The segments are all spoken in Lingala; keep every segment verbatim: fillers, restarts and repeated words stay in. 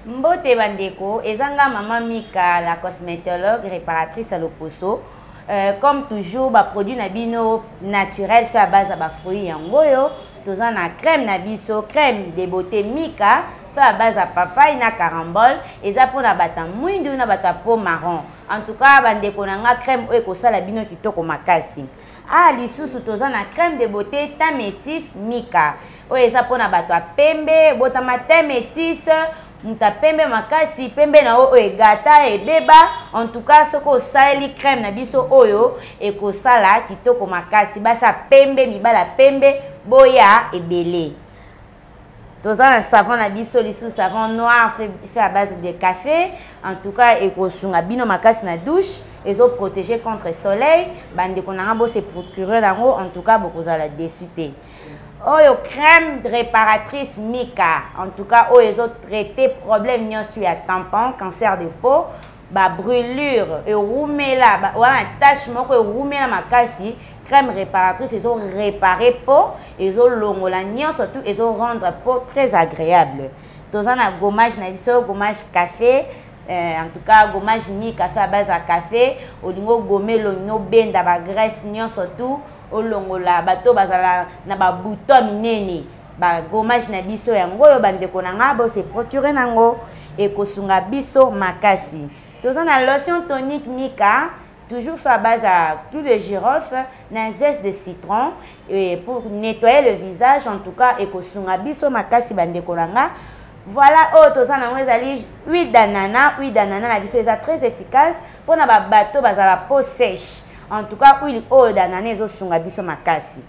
Mbote bandeko, ezanga maman Mika, la cosmétologue réparatrice à l'Oposo. Euh, comme toujours, ba produit nabino naturel fait à base de fruits yangoyo. Tous en a crème nabiso, crème de beauté Mika fait à base de papaye na carambole. Et ça pour na bata mwindu na bata peau marron. En tout cas, bandeko nanga crème eko sala bino kitoko makasi. Ah, lisusu tous en a crème de beauté ta métis Mika. Oye ça pour na bata pembe, botama ta métis. Muta pembe makasi pembe na o egata ebeba. En tout cas soko sali crème na biso oyo eko sala kitoko makasi basa pembe mibala pembe boya ebele. Toza un savon na biso lisu savon noir fait, fait à base de café. En tout cas eko sunga bino makasi na douche ezo protéger contre le soleil bande konanga bo se procurer dango. En tout cas beaucoup za la dessuité. Oyo crème réparatrice Mika. En tout cas, oyo ils ont traité problème sur à tampon, cancer de peau, ba brûlure, et roumela, ba voilà tache moko roumela makasi. Crème réparatrice, ils ont réparé peau, ils ont longola nion surtout ils ont rendre peau très agréable. Tous en a gommage na biso, gommage café. Euh, en tout cas, gommage Mika fait à base à café. Olingo gommer l'oignon benda ba graisse nion surtout. Olongola bato bazala na ba bouton minene ba gommage na biso yango yo bandeko nanga bo se procurer nango e kosunga biso makasi. Toza na lotion tonique Mika toujours fait à base à clou de girofle na zeste de citron et pour nettoyer le visage en tout cas e kosunga biso makasi bandeko nanga. Voilà, oh, toza na ezali huile d'ananas, huile d'ananas na biso est très efficace pour na ba bato bazala peau sèche. En tout cas, huile oh d'ananas au sunga biso makasi.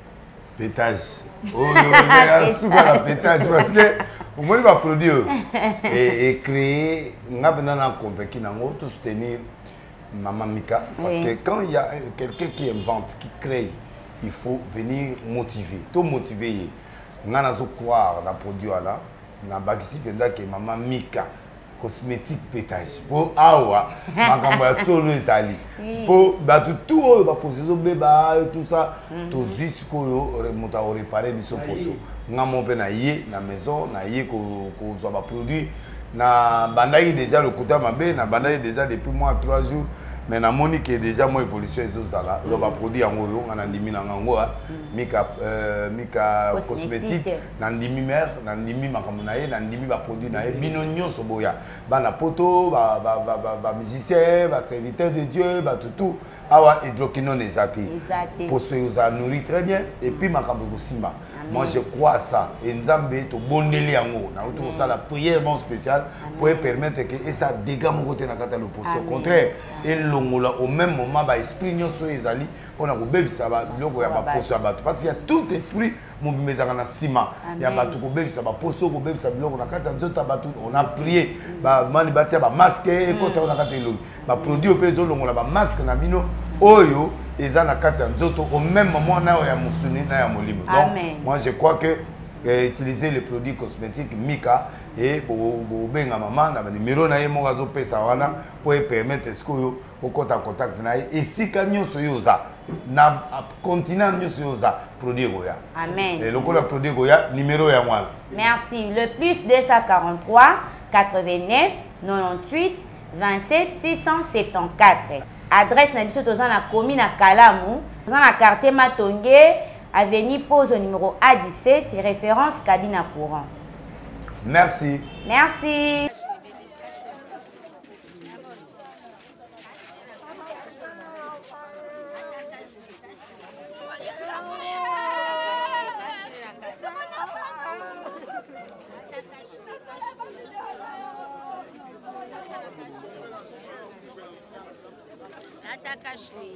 Pétage. Oh, on souvent la pétage parce que au moins il va produire et, et créer. On a besoin convaincu nango tout soutenir Maman Mika parce oui. que quand il y a quelqu'un qui invente, qui crée, il faut venir motiver. Tout motiver. On a besoin croire dans le produit là. On a besoin que Maman Mika cosmétique pétage pour awa makamba solo ezali pour batu tout oyo ba poser zo beba tout ça to jusqu'au remonta au réparer biso poso ngamo pe na ye na maison na ye ko ko zo ba produit na bandaki déjà le kota mabe na bandaki déjà depuis mois trois jours mais na moni que déjà moi évolution ezozala lo ba produit yango yo ngana ndimi na ngango Mika euh, Mika cosmétique na ndimi mère na ndimi makambo na ye na ndimi ba produit na ye bino nyonso boya bana poto ba ba ba ba musicien ba serviteur de Dieu ba tout tout awa hydroquinone ezati pour se vous nourrir très bien et puis makambo kosima. Moi je crois à ça et nzambe to bondeli yango na auto ça la prière bon spéciale pour permettre que et ça dégâts mon côté na kata le poste au contraire et longola au même moment ba esprit nyonso ezali pona ko bebisa ba loko ya ba poste ya bato parce qu'il y a tout esprit mon mezaka na sima ya bato ko bebisa ba poste ko bebisa biloko na kata nzota bato on a prié ba mani batia ba masque et kota na kata elongi ba produit opezo longola ba masque na bino oyo eza na kati ya nzoto au même moment na ya musuni na ya molimo. Donc moi je crois que euh, utiliser les produits cosmétiques Mika et pour benga maman na numéro na ye mo gazo pesa wana pour permettre ce que yo okota contact na ye et si kanyo soyoza na continent nyo soyoza produit goya. Amen. Et le ko la produit goya numéro ya moi. Merci. Le plus deux cent quarante-trois quatre-vingt-neuf quatre-vingt-huit vingt-sept six cent soixante-quatorze. Adresse na biso toza na commune à Kalamu, toza na quartier Matonge, avenue Pose au numéro A dix-sept, référence cabine à courant. Merci. Merci. Atakashi.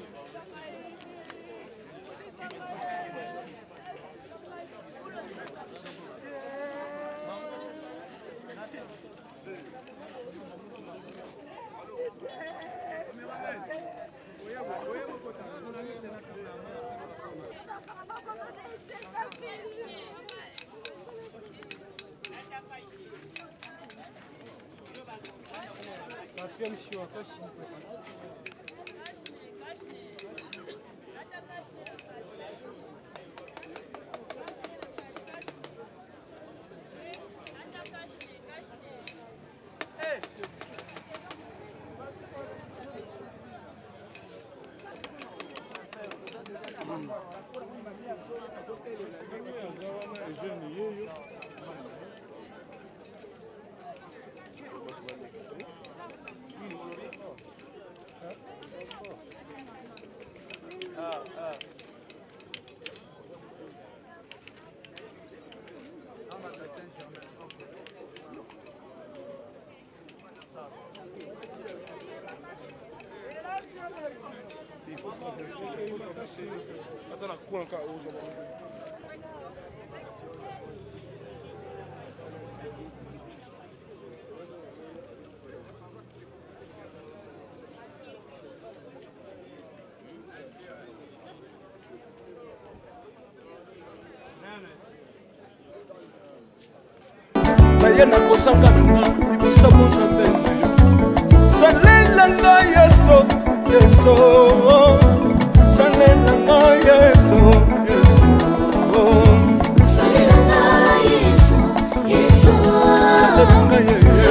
Yena kosanga nanga libosa mozambe nayo salela nga yeso yeso salela nga yeso yeso salela nga yeso yeso salela nga yeso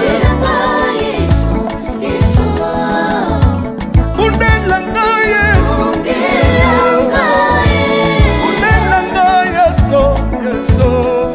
yeso bundela nga yeso bundela nga yeso yeso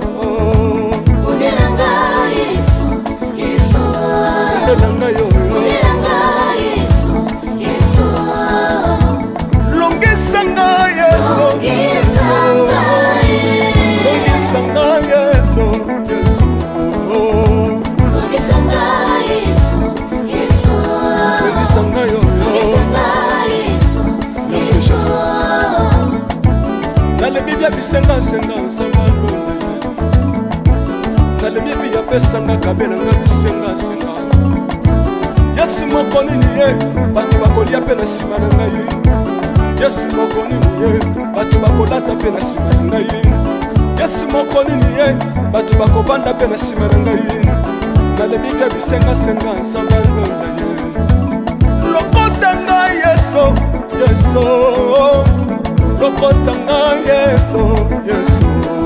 Nalebi bisenga senga nsamba londe Nalebi via pesanga kabela nga bisenga senga Yesi moko nini ye bato bakolia pe na sima na ngai Yesi moko nini ye bato bakolata pe na sima na ngai Yesi moko nini ye bato bakovanda pe na sima na ngai Nalebi via bisenga senga nsamba londe Lokota nga yeso yeso Lokotanga yeso yeso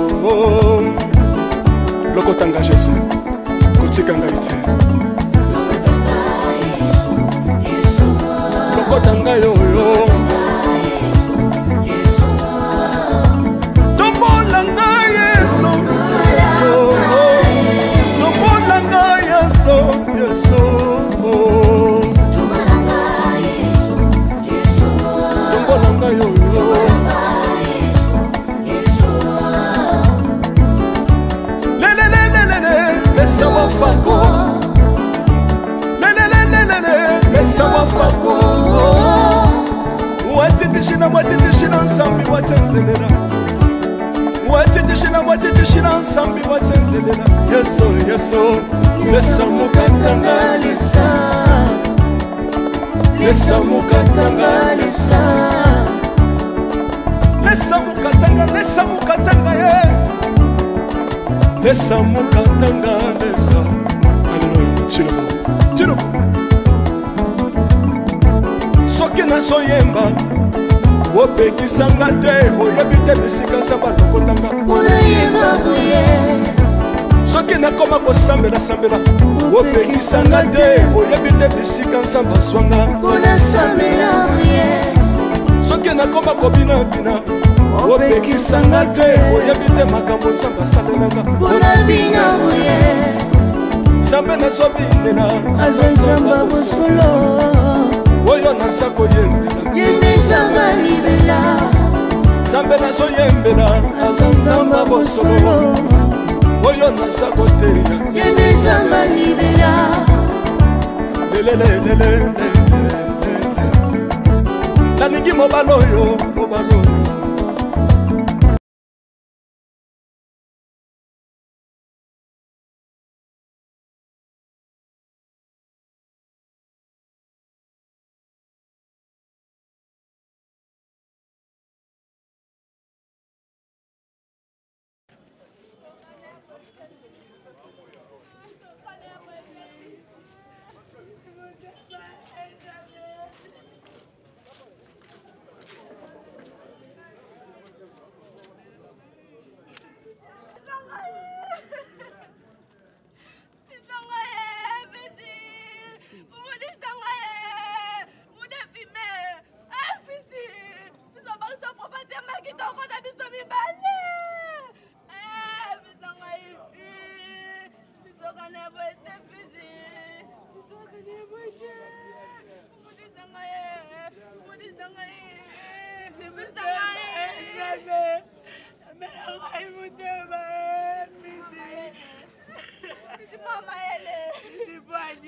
Lokotanga Jésus kotikanga ite lokotanga yeso yeso Lokotanga yoyo yeso Tombolanga yeso yeso Tombolanga yeso yeso Tombolanga yeso yeso Tombolanga yoyo Mesa wafako Lele lele lele Mesa wafako Watitishina watitishina nsambi watenzelela Watitishina watitishina nsambi watenzelela Yeso yeso Mesa mukatanga lisa Mesa mukatanga lisa Mesa mukatanga Mesa mukatanga ye Lesa mukatanga lesa Hallelujah Chirobo Chirobo Soki na soyemba Wopekisanga te Oyebite bisika nsamba lokotanga Unayemba buye Soki na koma kosambela sambela Wopekisanga te Oyebite bisika nsamba swanga Unasambela buye Soki na koma kobina bina Wopekisanga te oyebite makambo nzambe asalelanga Unabina buye Nzambe nazobinela aza nzamba bosolo Oyo naza koyembela Yende nzamba libela Nzambe nazoyembela aza nzamba bosolo Oyo naza koteya Yende nzamba libela Lelelelelele Nalingi mobalo oyo mobalo oyo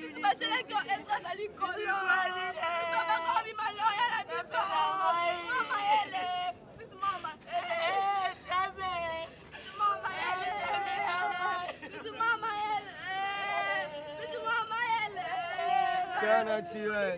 Mama Père naturel.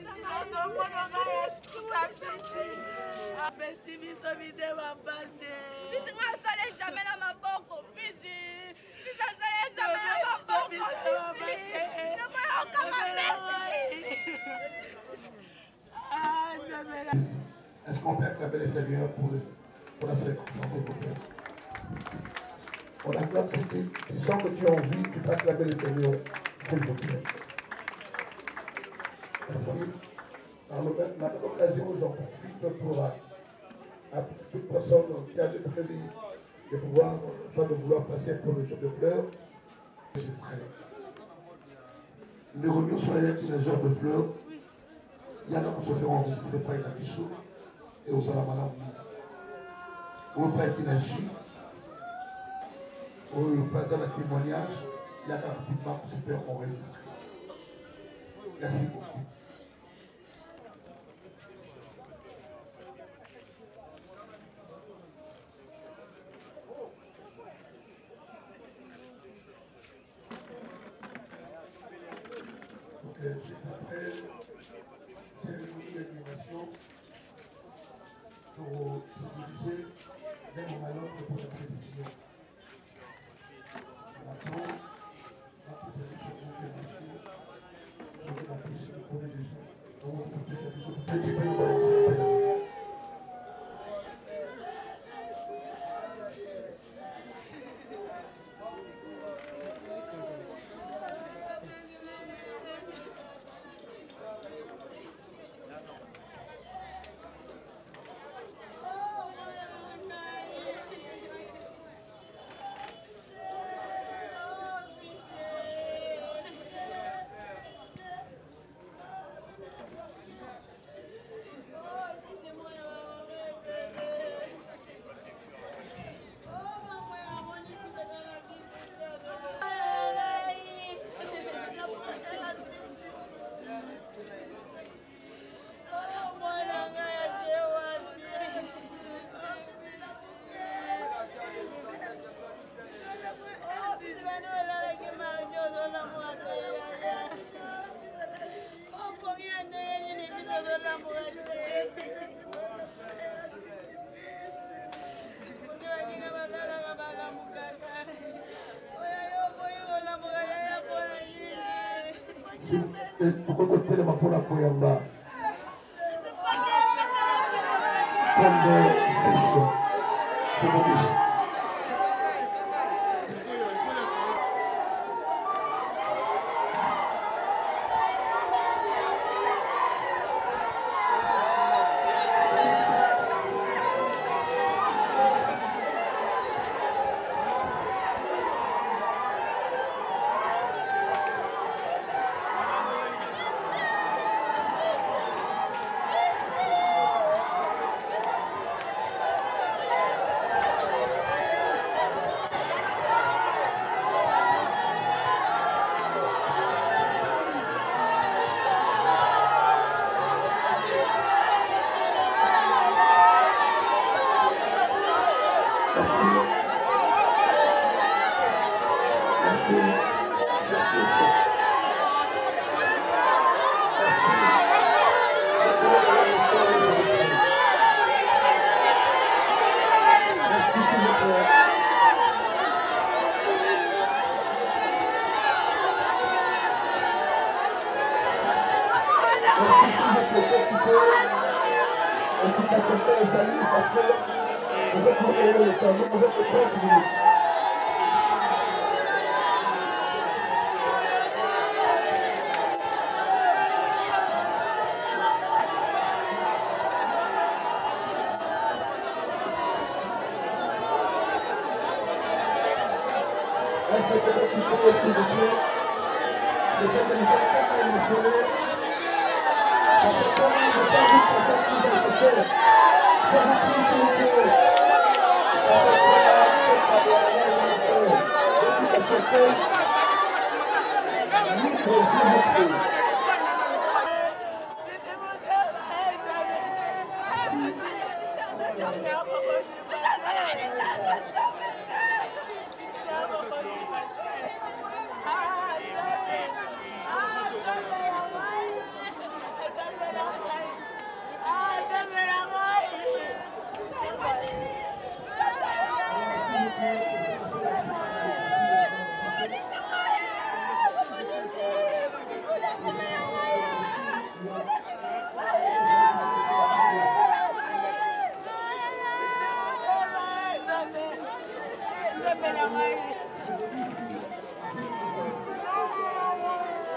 Est-ce qu'on peut acclamer le Seigneur pour, le, pour la circonstance, s'il vous plaît? On acclame, si tu, tu sens que tu as envie, tu peux acclamer le Seigneur, s'il vous plaît. Merci. Dans la même occasion, j'en profite pour à, à toute personne qui a prévu de pouvoir, soit de vouloir passer pour le jour de fleurs, enregistrer. Les réunions soyez une genre de fleurs. Il y en a qui se feront enregistrer par une abissou et aux alamana. Ou pas qui n'agit, ou pas un témoignage, il y a rapidement pour se faire enregistrer. Merci beaucoup. Donc, juste après, cérémonie d'animation pour se diriger vers mon malheur pour la précision. Maintenant, après cette confirmation, je vais l'appeler sur le premier des gens. On va porter cette chose. Je ne peux pas nous balancer la pénalité. Pourquoi tu es pour la Koyamba comme des fils, je vous dis.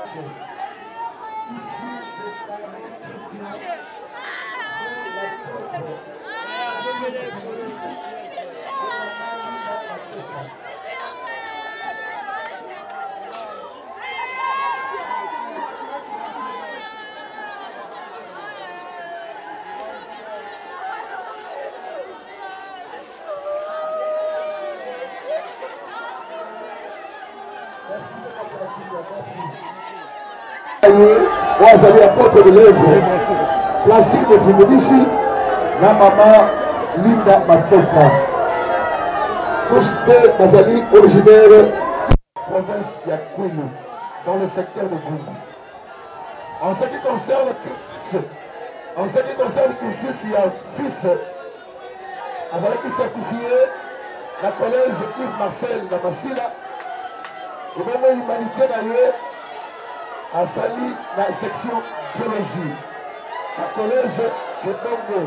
Wazali apôtre de l'œuvre Placide de Fumudishi, la maman Linda Matoka. Tous deux Bazali originaires de la province Yakuinu, dans le secteur de Gounou. En ce qui concerne en ce qui concerne Kirsis, il y a un fils Azali qui certifié la collège Yves Marcel Damasila et même humanité d'ailleurs à Sali, la section biologie, la collège Kebongo.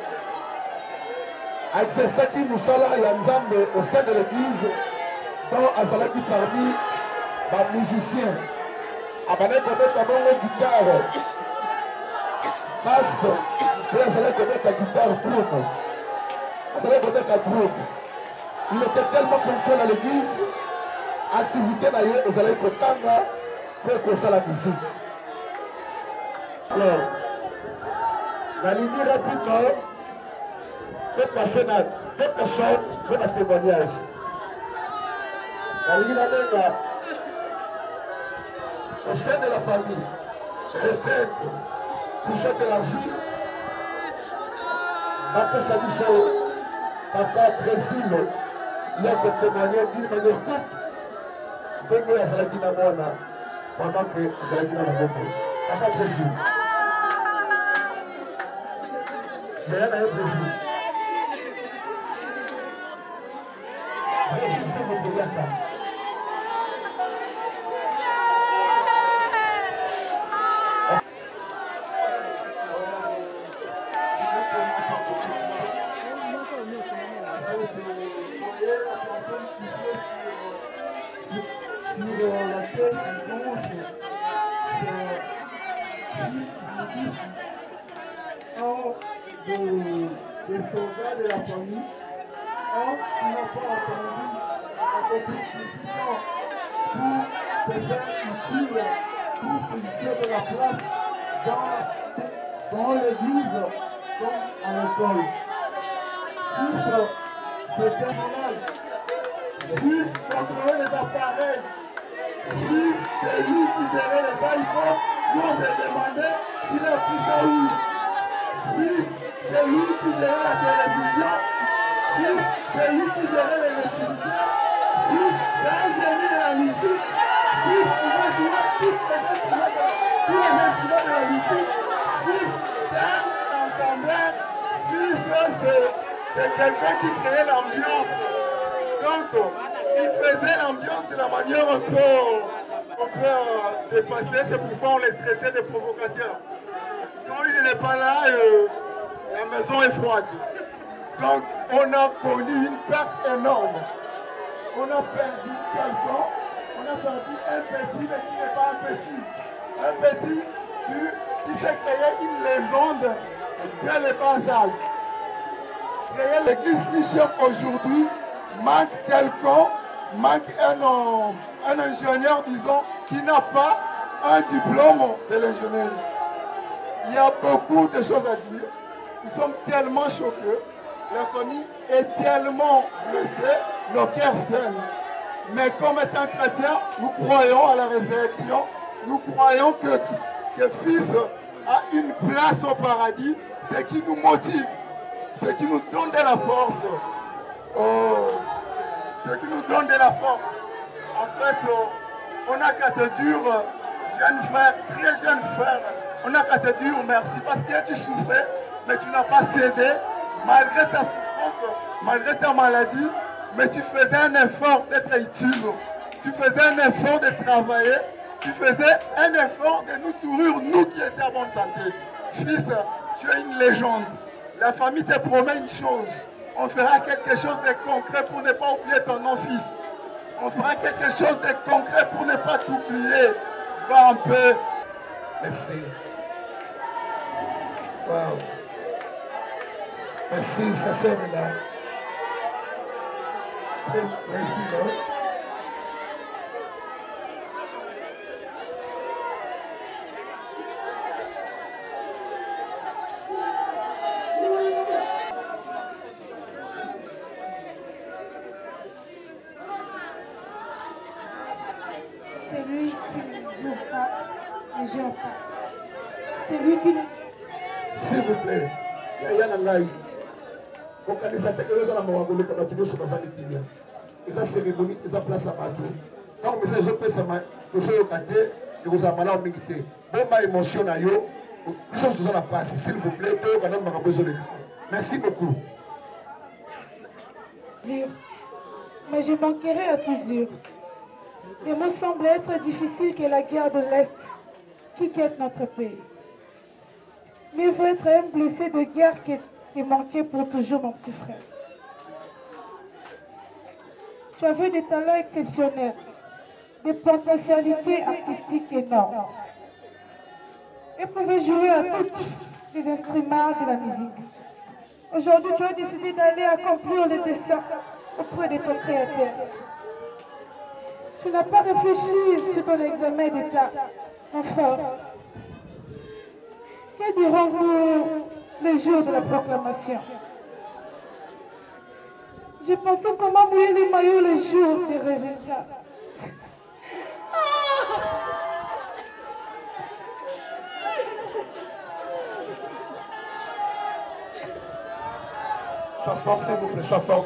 A exercé qui nous sommes là, il y a Nzambe au sein de l'église, dont Azalaki parmi les musiciens. Abane connaît la guitare, basse, puis Azalaki connaît la guitare groupe. Azalaki connaît la groupe. Il était tellement ponctuel à l'église, activité d'ailleurs, Azalaki Kotanga. Pour que ça la musique. Alors, la ligne rapidement, peut passer dans quelques choses, pour un témoignage. La ligne là, au sein de la famille, restez couché de l'argile, Papa Sabiso, Papa Brésil, il a pour témoigner d'une manière toute, Bengue à Saladina Mona. Pendant que vous allez dire à la beaucoup. Papa Brésil. Il y a un Brésil. Brésil, c'est mon Boyaka. Sur la tête gauche, c'est un des soldats de la famille, un qui n'a pas attendu la compétition pour se faire utile, pour se de la place dans, dans l'église comme à l'école. Fils, c'était malade. Fils, contrôler les appareils. Fils, c'est lui qui gérait les iPhones. Nous, on s'est demandé s'il a pris ça où. Fils, c'est lui qui gérait la télévision. Fils, c'est lui qui gérait l'électricité. Fils, c'est un génie de la musique. Fils, il va jouer tous les instruments de, tous les instruments de la musique. Fils, c'est un ensembleur. Fils, c'est quelqu'un qui créait l'ambiance. Donc, il faisait l'ambiance de la manière un peu, un peu euh, dépassée. C'est pourquoi on les traitait de provocateurs. Quand il n'est pas là, euh, la maison est froide. Donc, on a connu une perte énorme. On a perdu quelqu'un. On a perdu un petit, mais qui n'est pas un petit. Un petit qui, qui s'est créé une légende dès le bas âge. Créer l'église si chère aujourd'hui, manque quelqu'un, manque un, un ingénieur, disons, qui n'a pas un diplôme de l'ingénierie. Il y a beaucoup de choses à dire. Nous sommes tellement choqués. La famille est tellement blessée, nos cœurs saignent. Mais comme étant chrétiens, nous croyons à la résurrection. Nous croyons que, que Fils a une place au paradis. Ce qui nous motive, ce qui nous donne de la force. Oh, ce qui nous donne de la force. En fait, oh, on n'a qu'à te dire, jeune frère, très jeune frère, on n'a qu'à te dire merci parce que tu souffrais, mais tu n'as pas cédé, malgré ta souffrance, malgré ta maladie, mais tu faisais un effort d'être utile, tu faisais un effort de travailler, tu faisais un effort de nous sourire, nous qui étions en bonne santé. Fils, tu es une légende. La famille te promet une chose. On fera quelque chose de concret pour ne pas oublier ton nom, fils. On fera quelque chose de concret pour ne pas t'oublier. Encore un peu. Merci. Wow. Merci, sa sœur est là. Merci, non? C'est lui qui ne joue pas, ne joue pas. C'est lui qui ne... S'il vous plaît, il y a un laïc. Quand on est à la Mawangole, quand on est sur la vallée de Tibia, et sa cérémonie, et sa place à Matou. Quand on message, je peux savoir que je suis au côté, et vous avez mal à m'inquiéter. Bon, ma émotion, ils sont tous en la passe. S'il vous plaît, deux, quand on a besoin de merci beaucoup. Dire, mais je manquerai à tout dire. Les mots semblent être difficiles que la guerre de l'Est qui guette notre pays. Mieux vaut être un blessé de guerre que de manquer pour toujours, mon petit frère. Tu avais des talents exceptionnels, des potentialités artistiques énormes. Et pouvais jouer à tous les instruments de la musique. Aujourd'hui, tu as décidé d'aller accomplir le dessein auprès de ton créateur. Tu n'as pas réfléchi sur ton examen d'État, mon frère. Que dirons-nous le jour de la proclamation? J'ai pensé comment mouiller les maillots le jour des résultats. Sois fort, s'il vous plaît, sois fort.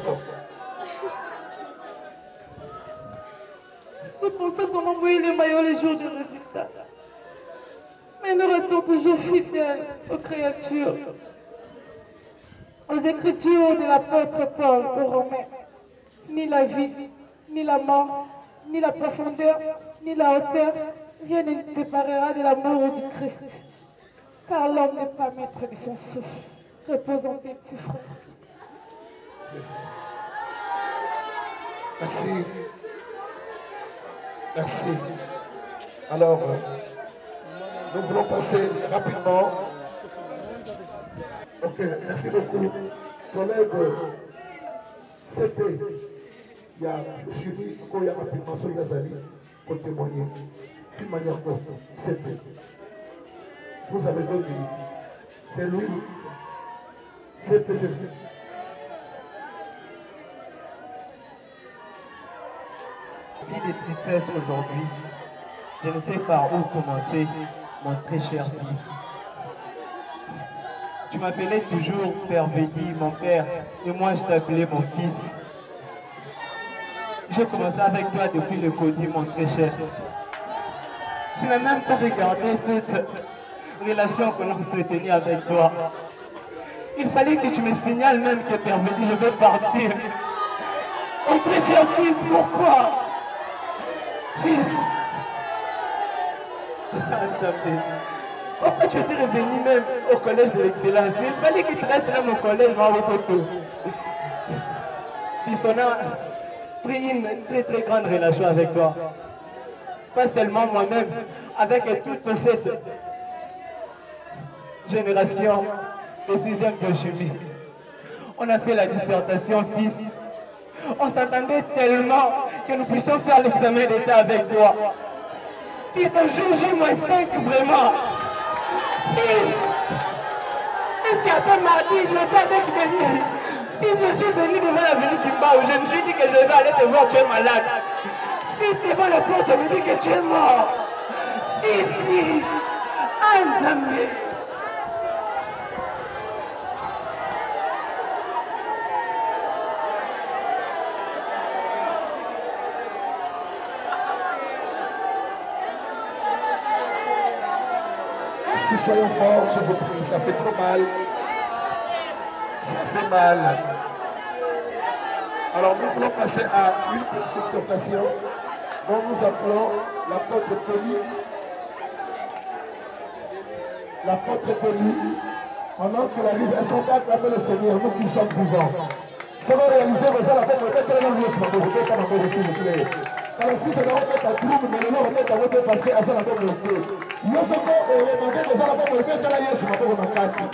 J'ai pensé comment mouiller les maillots le jour des résultats. Mais nous restons toujours fidèles aux créatures, aux écritures de l'apôtre Paul aux Romains. Ni la vie, ni la mort, ni la profondeur, ni la hauteur, rien ne nous séparera de l'amour du Christ. Car l'homme n'est pas maître de son souffle. Repose en paix, petit frère. Merci. Merci. Alors, euh, nous voulons passer rapidement. Ok, merci beaucoup. Collègue, c'est fait. Il y a suivi, quand il y a rapidement sur Yazali pour témoigner. D'une manière courte, c'est fait. Vous avez deux minutes. C'est lui. C'est fait, c'est fait. Vie de tristesse aujourd'hui. Je ne sais par où commencer, mon très cher fils. Tu m'appelais toujours Père Védi, mon père, et moi je t'appelais mon fils. J'ai commencé avec toi depuis le Codi, mon très cher. Tu n'as même pas regardé cette relation que l'on entretenait avec toi. Il fallait que tu me signales même que Père Védi, je veux partir. Mon très cher fils, pourquoi? Fils, pourquoi tu étais revenu même au collège de l'excellence? Il fallait que tu restes même au collège, Maropoto. Fils, on a pris une très très grande relation avec toi. Pas seulement moi-même, avec toute cette génération de sixième de chimie. On a fait la dissertation, fils. On s'attendait tellement que nous puissions faire l'examen d'État avec toi. Fils, de jour J moins cinq, vraiment. Fils, et si après mardi, je l'étais avec Béni. Fils, je suis venu devant l'avenue Kimbao. Je me suis dit que je vais aller te voir, tu es malade. Fils, devant la porte, je me dis que tu es mort. Fils, Andamé. Si soyons forts, je vous prie, ça fait trop mal. Ça fait mal. Alors nous voulons passer à une petite exhortation dont nous appelons l'apôtre Tony. L'apôtre Tony, pendant qu'il arrive, est-ce qu'on peut acclamer le Seigneur, nous qui sommes vivants? Ça va réaliser, vous allez faire peut-être un lieu, s'il vous plaît, s'il vous plaît. Quand le fils est là, on met ta troupe, mais le nom, on met ta voix parce que à ça, la femme est peu. Yo, ce qu'on remarque, déjà, la femme est peu, dans la yes, ma femme est cassée.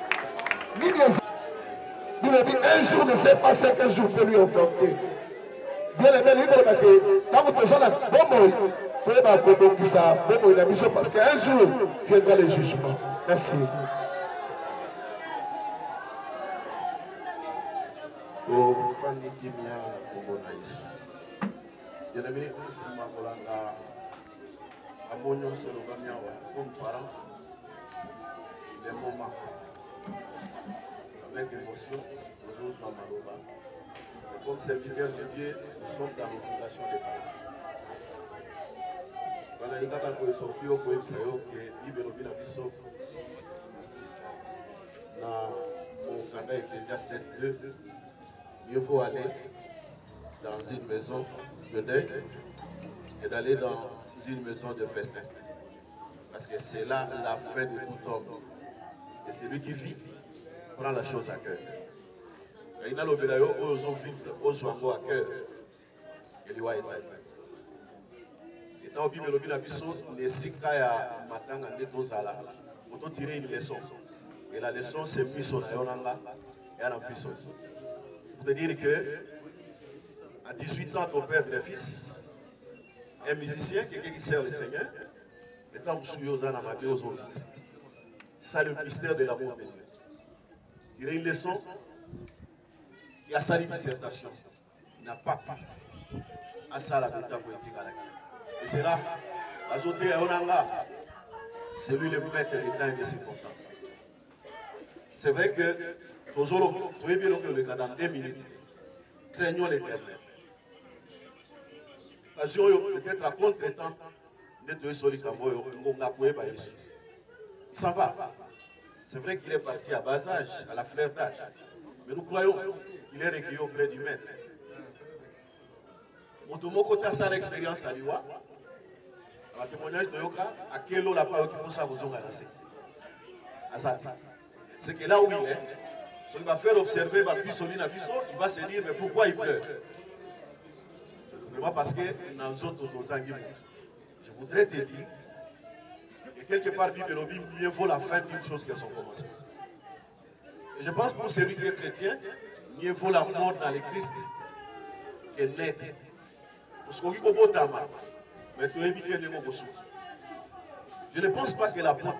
Un jour ne sait pas ce qu'un jour peut lui offrir. Bien aimé, il dit que quand vous avez un bon mot, vous pouvez pas comprendre ça, bon mot, parce qu'un jour viendra le jugement. Merci. Avec émotion, nous sommes Maloba. Comme serviteurs de Dieu, nous sommes dans l'obligation des parents. Quand il y a des gens qui ont été sortis, ils ont été sortis dans le canal Ecclésiaste deux. Il faut aller dans une maison de deuil et d'aller dans une maison de festin. Parce que c'est là la fin de tout homme. Et celui qui vit prend la chose à cœur. Il y a des gens qui ont vivre aux oiseaux à cœur. Et les oiseaux. Et dans la Bible, il y a des choses qui sont pour tirer une leçon. Et la leçon, c'est mise sur la Yonanga et à l'ambition. C'est pour te dire que à dix-huit ans, ton père est fils, un musicien, quelqu'un qui sert le Seigneur, et quand vous suivez aux ânes, aux autres. C'est ça le mystère de l'amour de Dieu. Tirer une leçon, il a sa dissertation. Il n'a pas pu. À ça, la méta poétique à la guerre. Et c'est là, ajouter à Onanga, c'est lui le maître des temps et des circonstances. C'est vrai que, dans deux minutes, craignons l'éternel. Peut-être à contre-temps, il s'en va. C'est vrai qu'il est parti à bas âge, à la fleur d'âge. Mais nous croyons qu'il est recueilli auprès du maître. Motomoko a ça l'expérience à l'Iwa. Le témoignage de Yoka, à quel eau la parole qui pense à vous en c'est que là où il est, il va faire observer, il va va se dire, mais pourquoi il pleure? Simplement parce que dans les autres, je voudrais te dire, et quelque part, mieux vaut la fin d'une chose que son commencement. Et je pense pour celui qui est chrétien, mieux vaut la mort dans le Christ que naître. Parce qu'on dit qu'on peut t'amer, mais tu éviter de me souffrir. Je ne pense pas que l'apôtre,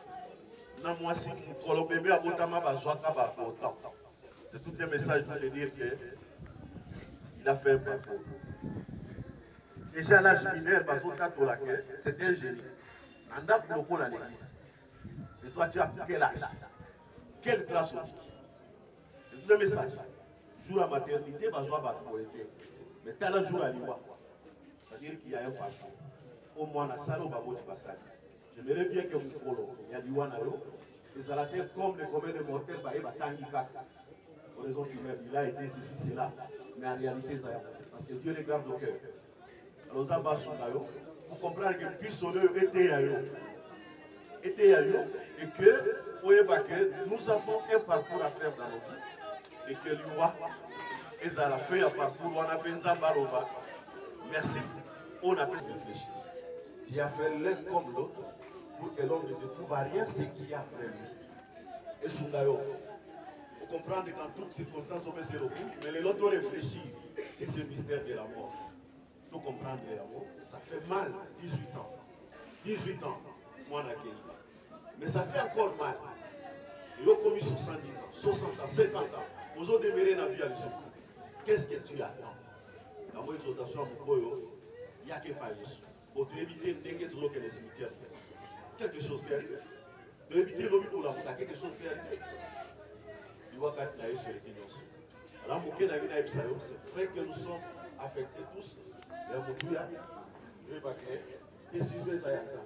c'est tout un message pour te dire qu'il a fait un parcours. Déjà, l'âge mineur, c'est un génie. Anda pour dans l'église. Et toi, tu as quel âge? Quelle classe aussi? C'est tout un message. Jour la maternité, va jouer à la poété. Mais tu as le jour à l'Iwa. C'est-à-dire qu'il y a un parcours. Au moins, la salle, on va voir du passage. J'aimerais bien que vous il y a l'Iwa Naro. Les Alatés, comme les communs de mortels, bah, il va tangika. Pour raison finale, il a été ceci, cela. Mais en réalité, ça parce que Dieu regarde au cœur. Alors, ça va sur l'ayo. Pour comprendre que puis son œuvre était ayo. Était ayo. Et que, nous avons un parcours à faire dans nos vies. Et que l'Iwa, ils ont fait un parcours, on a pensé à Baroba. Merci. On a pu réfléchir. Qui a fait l'un comme l'autre pour que l'homme ne découvre rien ce qu'il y a après lui. Et sous d'ailleurs, il faut comprendre qu'en toutes circonstances, on peut se retrouver, mais l'autre réfléchit si c'est le mystère de la mort. Il faut comprendre la mort. Ça fait mal, dix-huit ans. dix-huit ans, moi, on a gagné. Mais ça fait encore mal. Il a commis soixante-dix ans, soixante ans, cinquante ans. Vous avez demeuré dans la vie à l'issue. Qu'est-ce que tu attends? Dans mon exhortation, il n'y a que pas l'issue. Pour éviter de toujours que les cimetières. Quelque chose peut arriver. De éviter l'objet pour la route, quelque chose peut arriver. Il va être là sur les finances. Alors, c'est vrai que nous sommes affectés tous. Mais on dit, je vais pas que les sujets à ça.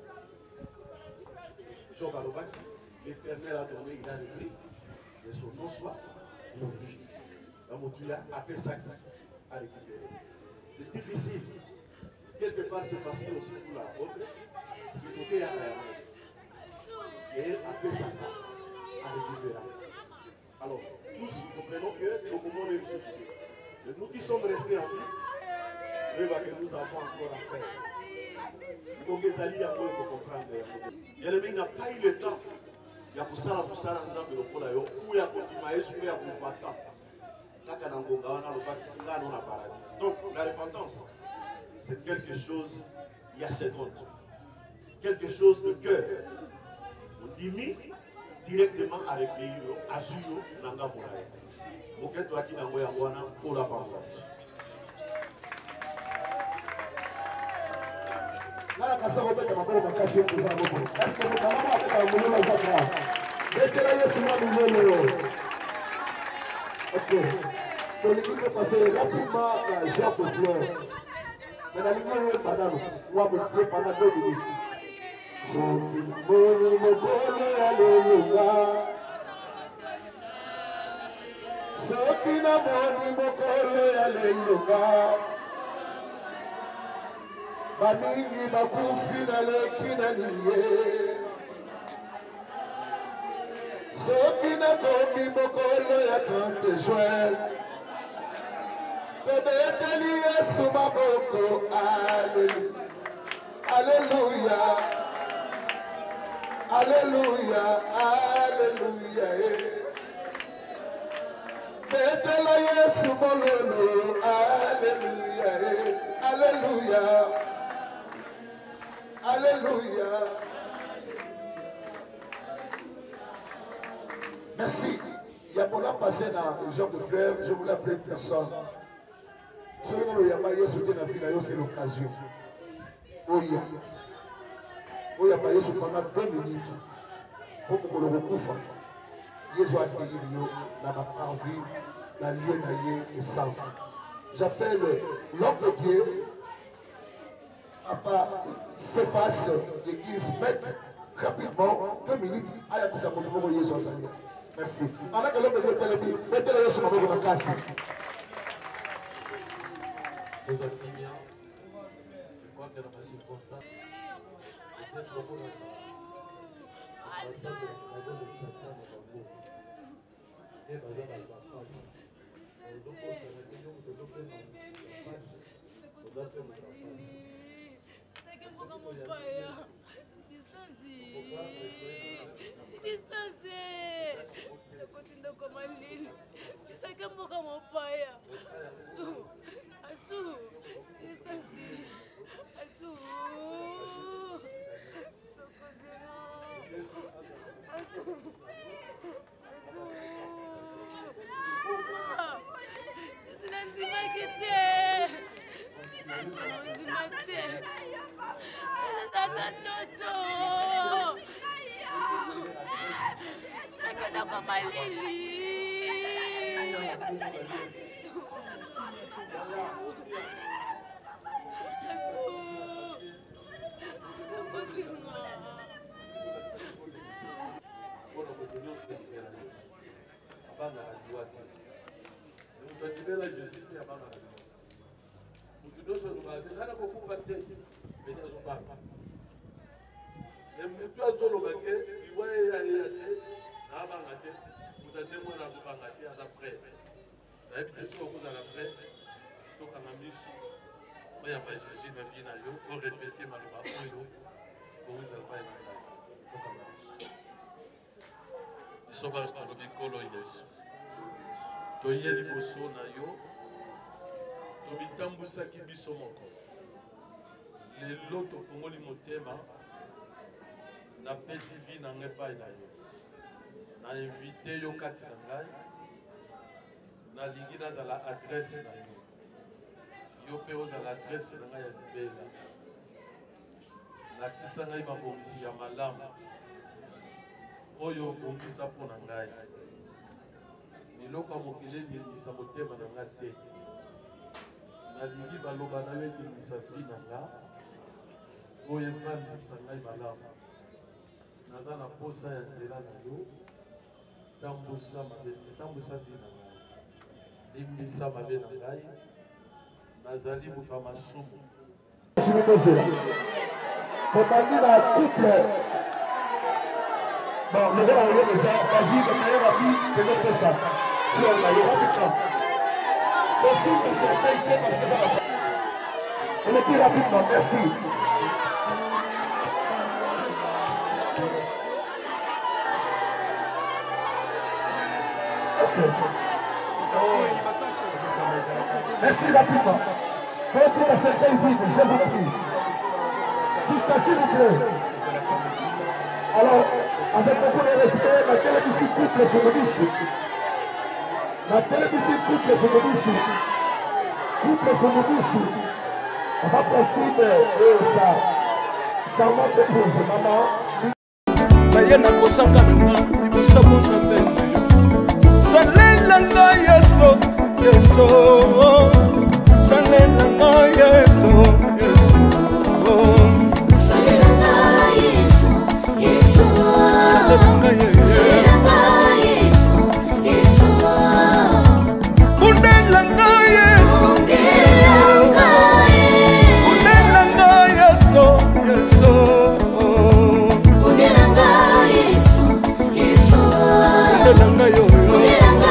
Jean Barobac, l'Éternel a donné, il a écrit, et son nom soit glorifié. La moutilla a fait ça à récupérer. C'est difficile. Quelque part, c'est facile aussi pour la route. Ce qui côté à la et après ça, à récupérer. Alors, tous, comprenons que au moment de nous qui sommes restés en vie, nous avons encore à faire. Donc, les alliés, il faut comprendre. Il n'a pas eu le temps. Il y a pour ça, pour ça, nous avons le pôle où il y a pour maïs, où il y a pour fata. Donc, la repentance, c'est quelque chose, il y a cette honte. Quelque chose de cœur. On dit directement à recueillir, à Zuyo, Nanga Moulaye. Moké toi qui n'a pas eu pour la parole. Là, la casse robette, ma bonne occasion de faire beaucoup. Est-ce que vous avez fait un boulot dans cette grave? Mettez là, sur moi, nous ok. Donc, l'équipe est passée rapidement à Jean Fleur. Mais la ligne est madame, moi, je me dis pendant deux minutes. Soki moni mokolo ya lelunga Soki na moni mokolo ya lelunga Bamingi bakufi na leki na liye Soki na komi mokolo ya trente juin Bebeteli Yesu maboko Alléluia Alléluia Alléluia, Alléluia. Betela Yesu mololo, Alléluia, Alléluia, Alléluia. Merci. Il y a pour la passer dans Jean de Fleur, je voulais appeler personne. Selon le Yamaye, c'est l'occasion. Oui. Il y a pas eu pendant deux minutes pour que le recouvre. Jésus a accueilli la parvie, la lieu naïe et sang. J'appelle l'homme de Dieu, Papa s'efface l'église, mettre rapidement deux minutes à la personne pour Jésus. Merci. Pendant que l'homme de Dieu est téléphone, mettez-le sur ma casse. Nous avons bien, je crois que dans ma circonstance, vous êtes beaucoup de toye liboso na yo tobitambusaki biso moko lelo tofungoli motema napesi vi na ngai epai na yo na invite yo kati na ngai nalingi nazala adresse na yo yo mpe ozala adresse na ngai ya libela lakisa ngai mabongisi ya malamu oyo obongisa mpo na ngai biloko ya mokili elimisa motema na nga te nalingi baloba na yo elimisa vi na nga oyo evandisa ngai malamu naza na posa ya nzela na yo tambusa mabe tambusa vi na ngai limbisa mabe na ngai nazali moto ya masumu tobandi na couple bon le gars oyo déjà la vie de meilleure amie de notre ça sur la yo rapidement possible que c'est fait parce que ça va Je le dis rapidement, merci. Ok. Merci rapidement. Mettez la cercueil vide, je vous prie. S'il vous plaît. Alors, avec beaucoup de respect, la télévision couple Fumonichu. La télévision couple Fumonichu. Couple Fumonichu. On va passer et ça. Charmante épouse, maman. Nayena kosanga nanga, ibosa bonza mbembe yo. Salela nga yeso, yeso. Salela nga yeso, yeso. Salela nga yeso, yeso. Salela nga yeso, yeso. Kundela nga yeso, kundela nga yeso, yeso. Kundela nga yeso, yeso. Kundela nga yo yo.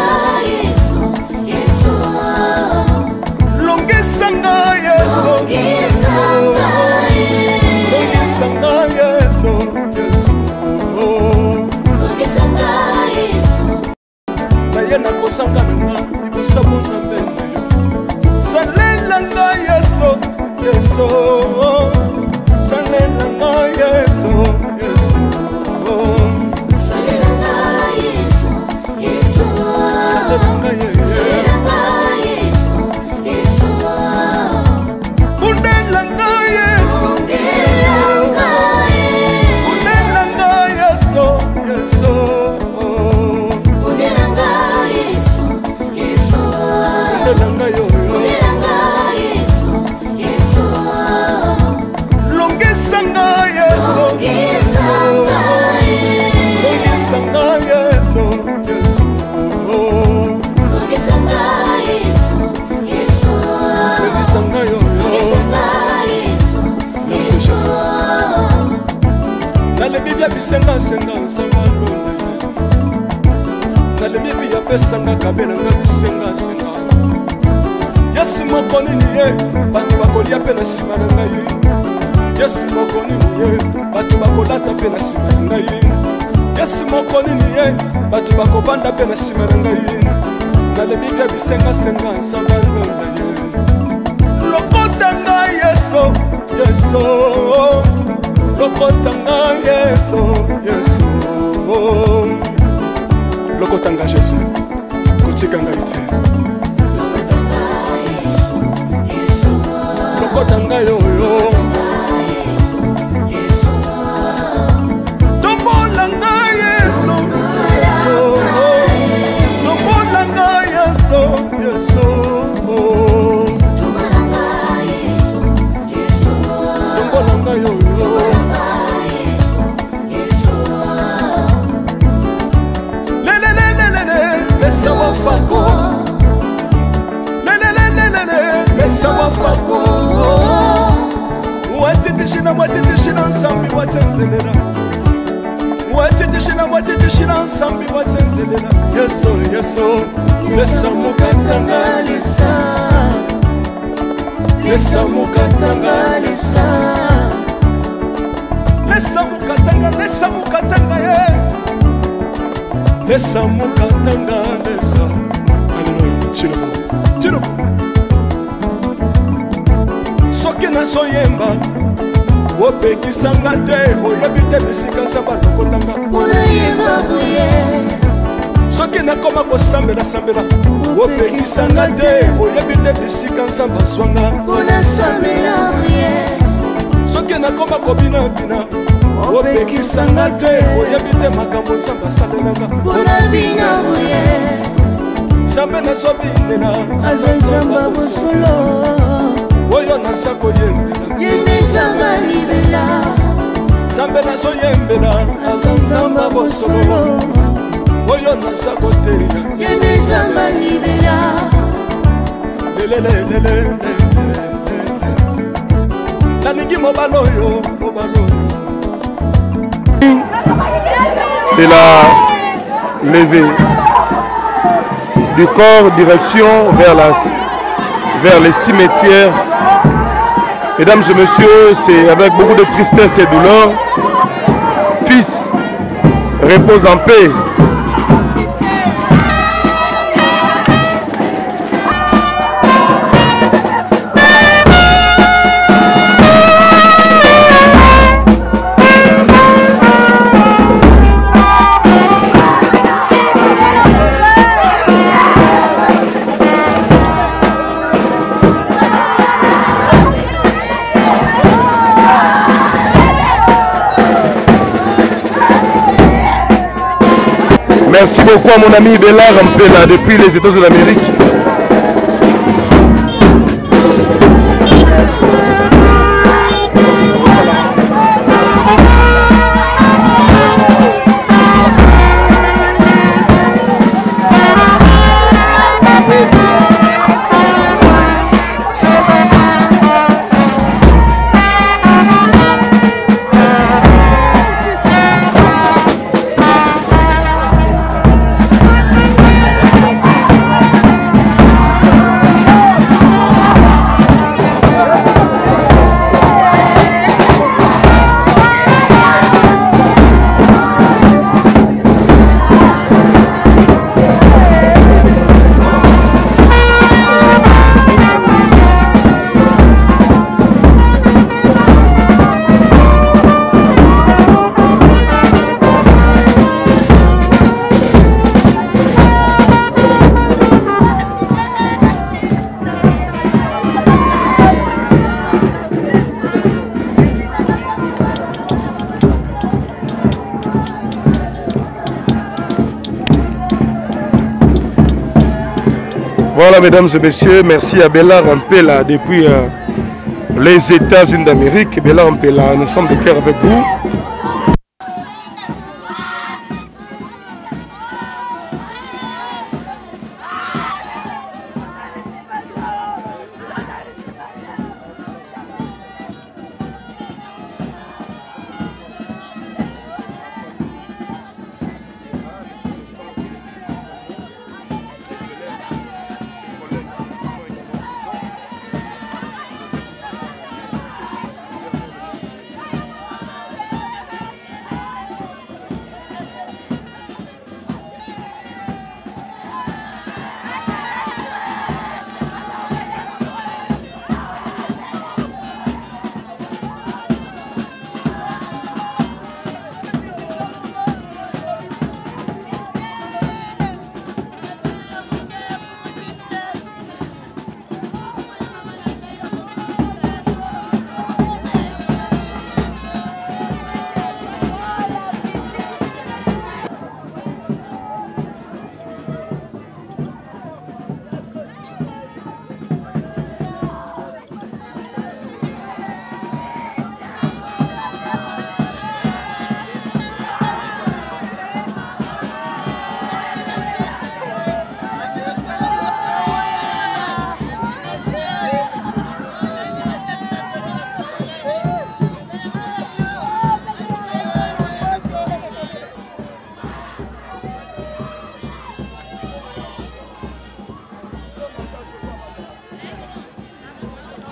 Longisanga yeso, yeso. Longisanga yeso, yeso. Longisanga yeso. Nayena kosanga nanga, ibosa bonza mbembe yo. Salela nga yeso, yeso. Salela nga yeso, yeso. Salela nga yeso, yeso. Salela nga yeso. Kundela nga yeso, kundela nga yeso, yeso. Kundela nga yeso, yeso. Kundela nga yo yo. Longisa nga yeso, yeso. Longisa nga yeso, yeso. Longisa nga yeso, yeso. Longisa nga yo yo. Merci Jésus. Nalebi bia bisenga senga nsanga londe. Nalebi bia pesanga kabela nga bisenga senga. Yesi moko nini ye, bato bakolia pe na sima na ngai. Yesi moko nini ye, bato bakolata pe na sima na ngai. Yesi moko nini ye, bato bakovanda pe na sima na ngai. Nalebi bia bisenga senga nsanga londe ye. Lokota nga yeso, yeso. Lokota nga yeso, yeso. Lokota nga Jésus, kotika nga ite. Lokota nga yo yo. Tombola nga yeso, yeso. Tombola nga yeso, yeso. Yo, yo. Le le le le le le, laisse moi fako. Le le le le le le, laisse moi fako. Watiti shina watiti shina nsambi watenzelela. Watiti shina watiti shina nsambi watenzelela. Yeso yeso, laisse moi katanga lisa. Laisse moi katanga lisa. Laisse mukatanga, laisse mukatanga ye. Laisse mukatanga, laisse. Alléluia, chilobo, chilobo. Soki na soyemba, opekisanga te, oyebi te bisika nsamba lokotanga. Olayemba boye. Soki na koma kosambela sambela, opekisanga te, oyebi te bisika nsamba swanga. Olasambela boye. Soki na koma kobina bina. Opekisanga te, oyebi te makambo nzambe asalelanga. Olabina boye. Nzambe nazobinela, aza nzamba bosolo. Oyo naza koyembela, yende nzamba libela. Nzambe nazoyembela, aza nzamba bosolo. Oyo naza koteya, yende nzamba libela. Lelelelelele. Nalingi mobalo oyo, mobalo oyo. C'est la levée du corps direction vers, la, vers les cimetières Mesdames et messieurs, c'est avec beaucoup de tristesse et douleur. Fils repose en paix. Merci beaucoup à mon ami Bella Rampela depuis les États-Unis d'Amérique. Voilà, mesdames et messieurs, merci à Bella Rampela depuis euh, les États-Unis d'Amérique. Bella Rampela, nous sommes de cœur avec vous.